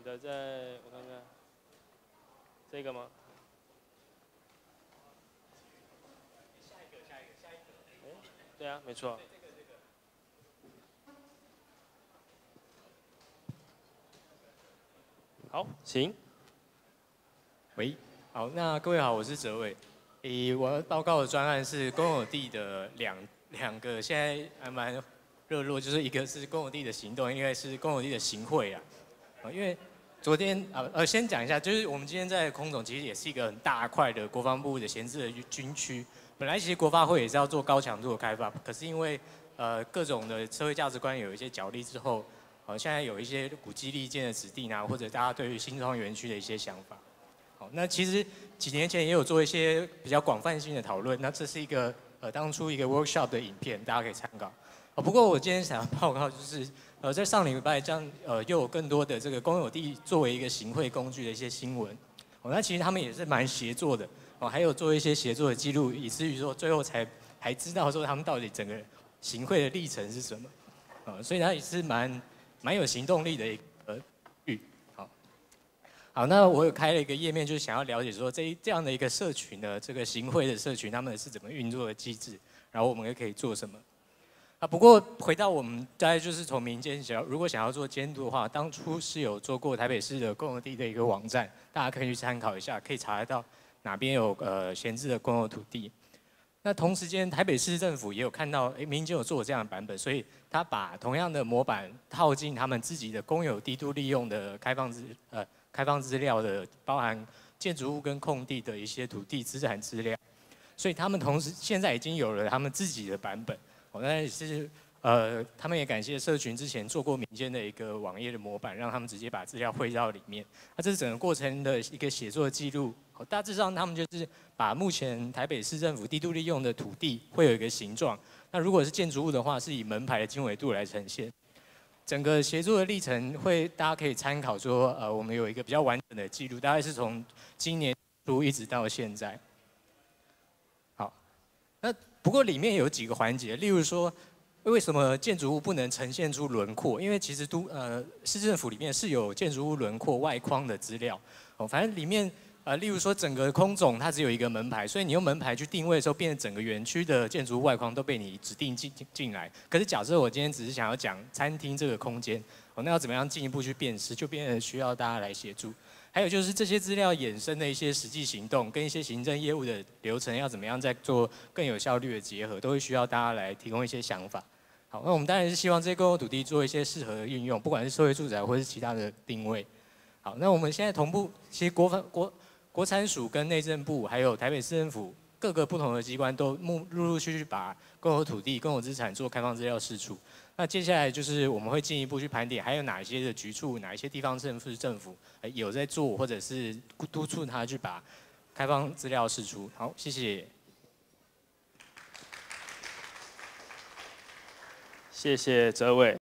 的在，我看看，这个吗？下一个。对啊，没错。好，行。 喂，好，那各位好，我是哲伟。我要报告的专案是公有地的两个，现在还蛮热络，就是一个是公有地的行动，一个是公有地的行贿啊。因为昨天先讲一下，就是我们今天在空总其实也是一个很大块的国防部的闲置的军区。本来其实国发会也是要做高强度的开发，可是因为各种的社会价值观有一些角力之后，现在有一些古迹立建的指定啊，或者大家对于新创园区的一些想法。好，那其实几年前也有做一些比较广泛性的讨论。那这是一个当初一个 workshop 的影片，大家可以参考。不过我今天想要报告就是在上礼拜又有更多的这个公有地作为一个行贿工具的一些新闻。那其实他们也是蛮协作的，还有做一些协作的记录，以至于说最后才知道说他们到底整个行贿的历程是什么。所以它也是蛮有行动力的一个好，那我有开了一个页面，就是想要了解说这样的一个社群的这个行贿的社群，他们是怎么运作的机制，然后我们又可以做什么？不过回到我们大概就是从民间如果想要做监督的话，当初是有做过台北市的公有地的一个网站，大家可以去参考一下，可以查得到哪边有闲置的公有土地。那同时间台北市政府也有看到，民间有做这样的版本，所以他把同样的模板套进他们自己的公有地都利用的开放资料的，包含建筑物跟空地的一些土地资产资料，所以他们同时现在已经有了他们自己的版本。那也是他们也感谢社群之前做过民间的一个网页的模板，让他们直接把资料汇到里面。那这是整个过程的一个写作记录。大致上他们就是把目前台北市政府地都利用的土地会有一个形状。那如果是建筑物的话，是以门牌的经纬度来呈现。整个协作的历程大家可以参考说，我们有一个比较完整的记录，大概是从今年初一直到现在。好，那不过里面有几个环节，例如说，为什么建筑物不能呈现出轮廓？因为其实市政府里面是有建筑物轮廓外框的资料，反正里面例如说整个空总它只有一个门牌，所以你用门牌去定位的时候，变成整个园区的建筑物外框都被你指定进来。可是假设我今天只是想要讲餐厅这个空间，那要怎么样进一步去辨识，就变得需要大家来协助。还有就是这些资料衍生的一些实际行动，跟一些行政业务的流程要怎么样再做更有效率的结合，都会需要大家来提供一些想法。好，那我们当然是希望这些公有土地做一些适合的运用，不管是社会住宅或是其他的定位。好，那我们现在同步，其实国产署跟内政部还有台北市政府各个不同的机关都陆续把公有土地、公有资产做开放资料释出。那接下来就是我们会进一步去盘点，还有哪一些的局处、哪一些地方政府有在做，或者是督促他去把开放资料释出。好，谢谢。 谢谢哲伟。